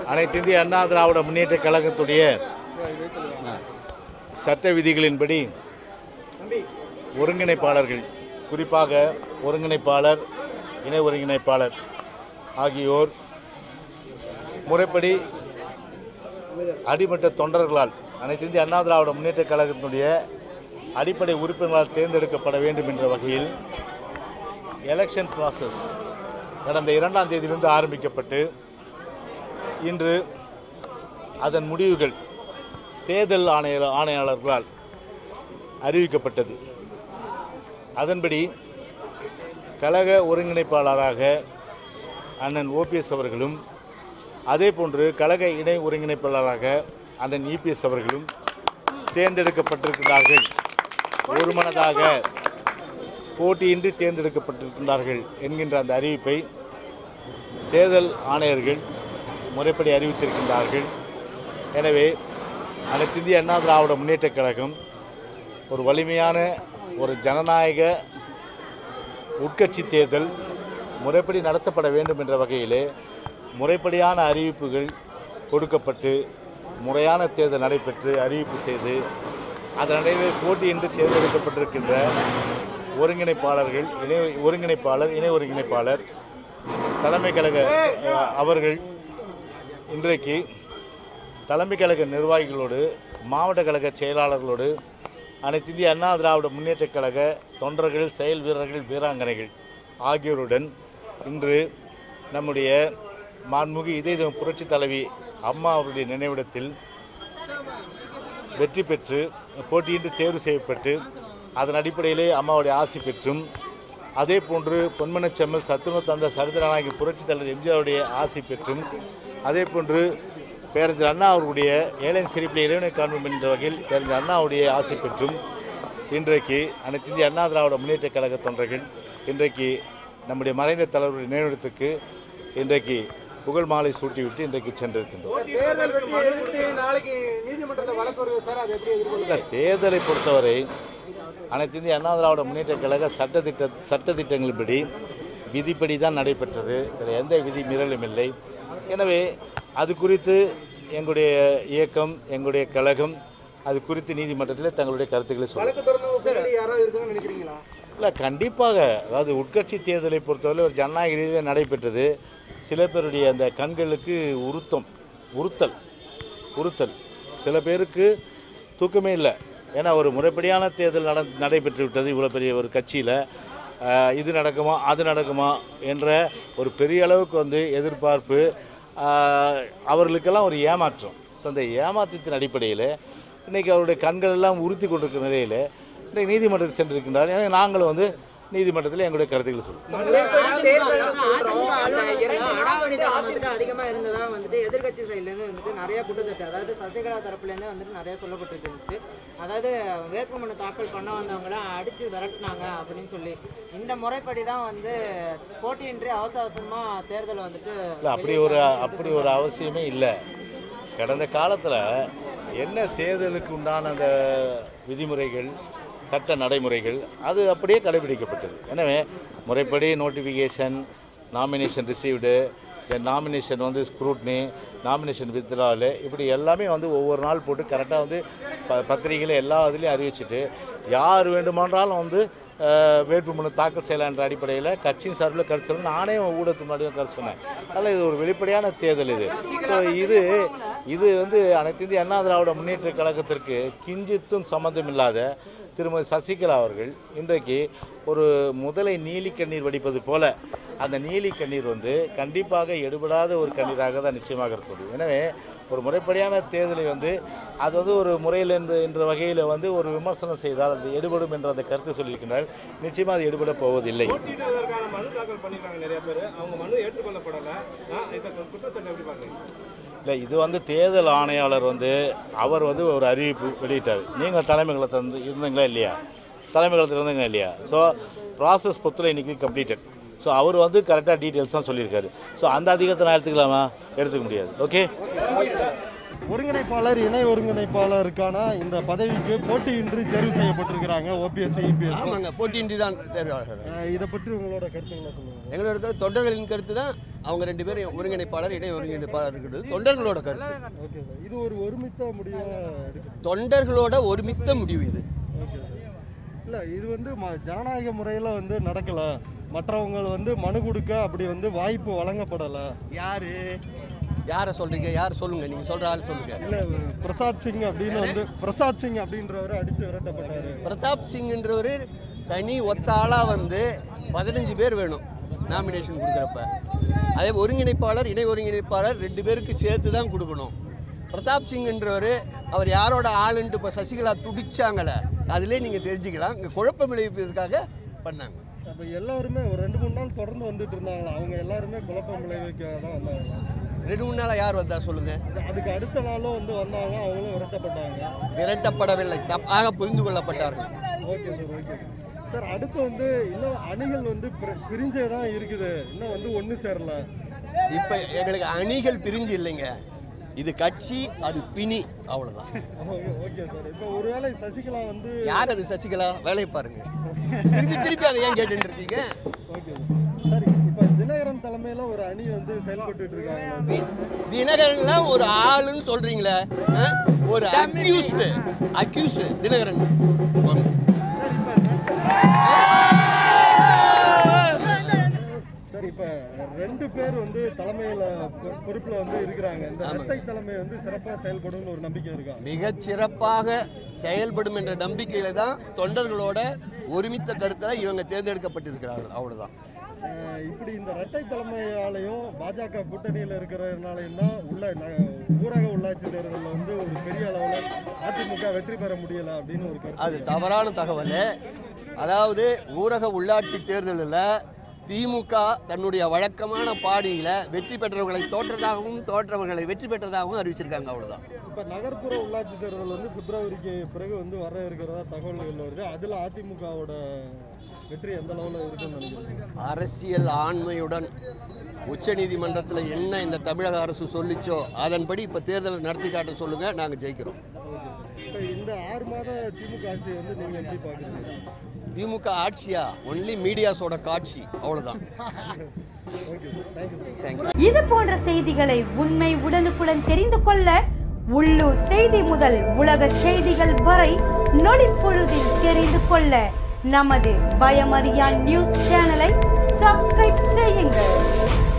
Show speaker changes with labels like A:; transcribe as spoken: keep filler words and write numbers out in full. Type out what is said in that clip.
A: அனைத்து இந்திய அண்ணா திராவிட முன்னேற்ற கழகத்துடைய சட்ட விதிகளின்படி ஒருங்கிணைப்பாளர்கள், குறிப்பாக ஒருங்கிணைப்பாளர், இணை ஒருங்கிணைப்பாளர் ஆகியோர் முறைப்படி அடிமட்ட தொண்டர்களால் அனைத்து இந்திய அண்ணா திராவிட முன்னேற்ற கழகத்தினுடைய அடிப்படை உறுப்பினர்களால் தேர்ந்தெடுக்கப்பட வேண்டும் என்ற வகையில் எலெக்ஷன் ப்ராசஸ் கடந்த இரண்டாம் தேதியிலிருந்து ஆரம்பிக்கப்பட்டு இன்று அதன் முடிவுகள் தேர்தல் ஆணைய ஆணையாளர்களால் அறிவிக்கப்பட்டது. அதன்படி கழக ஒருங்கிணைப்பாளராக அண்ணன் ஓபிஎஸ் அவர்களும், அதே போன்று கழக இணை ஒருங்கிணைப்பாளராக அண்ணன் இபிஎஸ் அவர்களும் தேர்ந்தெடுக்கப்பட்டிருக்கிறார்கள். ஒருமனதாக போட்டியின்றி தேர்ந்தெடுக்கப்பட்டிருக்கிறார்கள் என்கின்ற அந்த அறிவிப்பை தேர்தல் ஆணையர்கள் முறைப்படி அறிவித்திருக்கின்றார்கள். எனவே அனைத்து இந்திய அண்ணா திராவிட முன்னேற்ற கழகம் ஒரு வலிமையான ஒரு ஜனநாயக உட்கட்சி தேர்தல் முறைப்படி நடத்தப்பட வேண்டும் என்ற வகையிலே முறைப்படியான அறிவிப்புகள் கொடுக்கப்பட்டு முறையான தேர்தல் நடைபெற்று அறிவிப்பு செய்து அதன் நடைவே போட்டியின்றி தேர்ந்தெடுக்கப்பட்டிருக்கின்ற ஒருங்கிணைப்பாளர்கள், இணை ஒருங்கிணைப்பாளர், இணை ஒருங்கிணைப்பாளர், தலைமை கழக அவர்கள் இன்றைக்கு தலைமை கழக நிர்வாகிகளோடு, மாவட்ட கழக செயலாளர்களோடு, அனைத்து இந்திய அண்ணா திராவிட முன்னேற்ற கழக தொண்டர்கள், செயல் வீரர்கள், வீராங்கனைகள் ஆகியோருடன் இன்று நம்முடைய மாண்புமிகு இதய புரட்சி தலைவி அம்மா அவருடைய நினைவிடத்தில் வெற்றி பெற்று போட்டியின்றி தேர்வு செய்யப்பட்டு அதன் அடிப்படையிலே அம்மாவுடைய ஆசி பெற்றும், அதே போன்று பொன்மனச்செம்மல் சத்துணவு தந்த சரித்திரநாயகி புரட்சி தலைவர் எம்ஜிஆருடைய ஆசி பெற்றும், அதே போன்று பேரறிஞர் அண்ணா அவருடைய ஏழை சிரிப்பில் இறைவனை காண்போம் என்ற வகையில் பேரறிஞர் அண்ணாவுடைய ஆசை பெற்றும் இன்றைக்கு அனைத்து இந்திய அண்ணா திராவிட முன்னேற்ற கழக தொண்டர்கள் இன்றைக்கு நம்முடைய மறைந்த தலைவருடைய நினைவிடத்துக்கு இன்றைக்கு புகழ் மாலை சூட்டிவிட்டு இன்றைக்கு சென்றிருக்கின்றோம். தேர்தலை பொறுத்தவரை அனைத்து இந்திய அண்ணா திராவிட முன்னேற்ற கழக சட்டத்திட்ட சட்டத்திட்டங்களின்படி விதிப்படி தான் நடைபெற்றது. இதில் எந்த விதி மீறலும் இல்லை. எனவே அது குறித்து எங்களுடைய இயக்கம், எங்களுடைய கழகம் அது குறித்து நீதிமன்றத்தில் தங்களுடைய கருத்துக்களை சொல்லுங்கள். இல்லை, கண்டிப்பாக. அதாவது உட்கட்சி தேர்தலை பொறுத்தவரை ஒரு ஜனநாயக ரீதியில் நடைபெற்றது. சில பேருடைய அந்த கண்களுக்கு உறுத்தம் உறுத்தல் உறுத்தல் சில பேருக்கு தூக்கமே இல்லை. ஏன்னா ஒரு முறைப்படியான தேர்தல் நட நடைபெற்று விட்டது இவ்வளோ பெரிய ஒரு கட்சியில். இது நடக்குமா அது நடக்குமா என்ற ஒரு பெரிய அளவுக்கு வந்து எதிர்பார்ப்பு, அவர்களுக்கெல்லாம் ஒரு ஏமாற்றம். ஸோ அந்த ஏமாற்றத்தின் அடிப்படையில் இன்றைக்கி அவருடைய கண்கள் எல்லாம் உறுத்தி கொண்டிருக்கிற நிலையில் இன்றைக்கு நீதிமன்றத்தில் சென்றிருக்கின்றார். எனவே நாங்களும் வந்து நீதிமன்றத்தில் எங்களுடைய கருத்துக்களை சொல்லுவோம்.
B: அதிகமாக இருந்ததா வந்துட்டு எதிர்கட்சி சைட்லேருந்து வந்துட்டு நிறைய குற்றச்சாட்டு, அதாவது சசிகலா தரப்புலேருந்து வந்துட்டு நிறைய சொல்லப்பட்டிருக்கு. அதாவது வேட்புமனு தாக்கல் பண்ண வந்தவங்கள அடித்து விரட்டினாங்க அப்படின்னு சொல்லி, இந்த முறைப்படி தான் வந்து போட்டியின்றி அவசர அவசரமாக தேர்தல் வந்துட்டு
A: இல்லை, அப்படி ஒரு அப்படி ஒரு அவசியமே இல்லை. கடந்த காலத்தில் என்ன தேர்தலுக்கு உண்டான அந்த விதிமுறைகள், சட்ட நடைமுறைகள் அது அப்படியே கடைபிடிக்கப்பட்டது. எனவே முறைப்படி நோட்டிஃபிகேஷன், நாமினேஷன் ரிசீவ்டு, நாமினேஷன் வந்து ஸ்க்ரூட்னி, நாமினேஷன் வித்ட்ராவல், இப்படி எல்லாமே வந்து ஒவ்வொரு நாள் போட்டு கரெக்டாக வந்து ப பத்திரிகையில் எல்லா இதுலேயும் அறிவிச்சுட்டு யார் வேண்டுமானாலும் வந்து வேட்புமனு தாக்கல் செய்யலாம் என்ற அடிப்படையில் கட்சியின் சார்பில் கருத்து சொல்லணும். நானே ஊடகத்து முன்னாடியும் கருத்து சொன்னேன். அதனால் இது ஒரு வெளிப்படையான தேர்தல். இது ஸோ இது இது வந்து அனைத்து இந்திய அண்ணா திராவிட முன்னேற்ற கழகத்திற்கு கிஞ்சித்தும் சம்மந்தம் இல்லாத திருமதி சசிகலா அவர்கள் இன்றைக்கு ஒரு முதலை நீலி கண்ணீர் வடிப்பது போல அந்த நீலி கண்ணீர் வந்து கண்டிப்பாக எடுபடாத ஒரு கண்ணீராக தான் நிச்சயமாக இருப்பது. எனவே ஒரு முறைப்படியான தேர்தலை வந்து அது வந்து ஒரு முறையில் என்ற என்ற வகையில் வந்து ஒரு விமர்சனம் செய்தால் அது எடுபடும் என்ற அந்த கருத்தை சொல்லியிருக்கிறார். நிச்சயமாக அது எடுபட போவதில்லை. இல்லை, இது வந்து தேர்தல் ஆணையாளர் வந்து அவர் வந்து ஒரு அறிவிப்பு வெளியிட்டார். நீங்கள் தலைமைகளத்தில் வந்து இருந்தீங்களா இல்லையா? தலைமைகளத்தில் இருந்தீங்களா இல்லையா? ஸோ ப்ராசஸ் பொறுத்தவரை இன்றைக்கி கம்ப்ளீட்டட். ஸோ அவர் வந்து கரெக்டாக டீட்டெயில்ஸ் தான் சொல்லியிருக்காரு. ஸோ அந்த அதிகாரத்தை நான் எடுத்துக்கலாமா? எடுத்துக்க முடியாது. ஓகே.
C: ஒருங்கிணைப்பாளர் இணை ஒருங்கிணைப்பாளருக்கான இந்த பதவிக்கு போட்டியின்றி தேர்வு செய்யப்பட்டிருக்கிறாங்க ஓபிஎஸ் இபிஎஸ்.
D: ஆமாங்க, போட்டியின்றி தான் தேர்வாகிறது.
C: இதை பற்றி உங்களோட கருத்துக்களை சொல்லுங்கள்.
D: எங்களோட தொண்டர்களின் கருத்து தான். அவங்க ரெண்டு பேரும் ஒருங்கிணைப்பாளர் இணை ஒருங்கிணைப்பாளர் இருக்கிறது தொண்டர்களோட கருத்து.
C: ஓகே சார், இது ஒரு ஒருமித்த முடிவாக இருக்கு.
D: தொண்டர்களோட ஒருமித்த முடிவு இது.
C: Okay sir. இல்லை, இது வந்து ஜனநாயக முறையில் வந்து நடக்கலை, மற்றவங்க வந்து மனு கொடுக்க அப்படி வந்து வாய்ப்பு வழங்கப்படலை.
D: யாரு யாரை சொல்றீங்க? யார் சொல்லுங்க, நீங்க சொல்ற ஆள் சொல்லுங்க.
C: இல்லை, பிரசாத் சிங் அப்படின்னு வந்து பிரசாத் சிங் அப்படின்றவரை அடித்து விரட்டப்பட்டாரு.
D: பிரதாப் சிங்ன்றவர் தனி ஒத்த ஆளா வந்து பதினஞ்சு பேர் வேணும் நாமினேஷன் கொடுக்குறப்ப. அதே ஒருங்கிணைப்பாளர் இணை ஒருங்கிணைப்பாளர் ரெண்டு பேருக்கு சேர்த்து தான் கொடுக்கணும். பிரதாப் சிங்ன்றவர் அவர் யாரோட ஆளுன்ட்டு இப்போ சசிகலா துடிச்சாங்களே, அதிலே நீங்கள் தெரிஞ்சுக்கலாம். இங்கே குழப்பம் விளைவிப்பதற்காக பண்ணாங்க.
C: அப்போ எல்லாருமே ஒரு ரெண்டு மூணு நாள் தொடர்ந்து வந்துட்டு இருந்தாங்களா? அவங்க எல்லாருமே குழப்பம் விளைவிக்க தான் வந்தாங்க.
D: ரெண்டு மூணு நாளாக யார் வந்தா சொல்லுங்க.
C: அதுக்கு அடுத்த நாளும் வந்து வந்தாங்க, அவங்களும் விரட்டப்பட்டாங்க.
D: விரட்டப்படவில்லை, தப்பாக புரிந்து கொள்ளப்பட்டார்கள்.
C: Okay sir, okay sir. அடுத்து வந்து இன்னும் அணிகள் வந்து பிரிஞ்சே தான் இருக்குது, இன்னும் வந்து ஒன்று சேரல.
D: இப்போ எங்களுக்கு அணிகள் பிரிஞ்சு இல்லைங்க, இது கட்சி, அது பிணி, அவ்வளோதான்.
C: Okay sir. இப்போ ஒருவேளை சசிகலா வந்து
D: யார் அது சசிகலா? வேலையை பாருங்க. திருப்பி திருப்பி அதை ஏன் கேட்டுட்டு இருக்கீங்க?
C: Okay sir. இப்போ தினகரன் தலைமையில் ஒரு அணி வந்து செயல்பட்டு இருக்காங்க.
D: தினகரன்லாம் ஒரு ஆளுன்னு சொல்றீங்களே, ஒரு அக்யூஸ்டு அக்யூஸ்டு தினகரன்.
C: சார், இப்போ ரெண்டு பேர் வந்து தலைமையில் பொறுப்பில் வந்து இருக்கிறாங்க. இந்த இரட்டை தலைமை வந்து சிறப்பாக செயல்படும் ஒரு நம்பிக்கை இருக்கா?
D: மிக சிறப்பாக செயல்படும் என்ற நம்பிக்கையில தான் தொண்டர்களோட ஒருமித்த கருத்தில் இவங்க தேர்ந்தெடுக்கப்பட்டிருக்கிறார்கள், அவ்வளவுதான்.
C: இப்படி இந்த இரட்டை தலைமையாலையும் பாஜக கூட்டணியில் இருக்கிறதுனாலையும் தான் உள்ள ஊரக உள்ளாட்சி தேர்தலில் வந்து ஒரு பெரிய அளவில் அதிமுக வெற்றி பெற முடியலை அப்படின்னு ஒரு கருத்து.
D: அது தவறான தகவல். அதாவது ஊரக உள்ளாட்சி தேர்தலில் திமுக தன்னுடைய வழக்கமான பாடியில் வெற்றி பெற்றவர்களை தோற்றதாகவும் தோற்றவர்களை வெற்றி பெற்றதாகவும் அறிவிச்சிருக்காங்க, அவ்வளோதான்.
C: இப்போ நகர்ப்புற உள்ளாட்சி தேர்தல் வந்து பிப்ரவரிக்கு பிறகு வந்து வர இருக்கிறதா தகவல்கள் வருது. அதில் அதிமுகவோட வெற்றி எந்த அளவில் இருக்குன்னு நினைக்கிறீங்க?
D: அரசியல் ஆண்மையுடன் உச்சநீதிமன்றத்தில் என்ன இந்த தமிழக அரசு சொல்லிச்சோ அதன்படி இப்போ தேர்தலை நடத்தி காட்ட சொல்லுங்கள், நாங்கள் ஜெயிக்கிறோம்.
C: இப்போ இந்த ஆறு மாத திமுக ஆட்சி வந்து நீங்கள் எப்படி பார்க்குறீங்க?
D: திமுக ஆட்சியா? ஒன்லி மீடியாஸோட காட்சி, அவ்வளோதான்.
E: இது போன்ற செய்திகளை உண்மை உடனுக்குடன் தெரிந்து கொள்ள உள்ளூர் செய்தி முதல் உலக செய்திகள் வரை நொடிப்பொழுதில் தெரிந்து கொள்ள நமது பயமறியான் நியூஸ் சேனலை சப்ஸ்கிரைப் செய்யுங்கள்.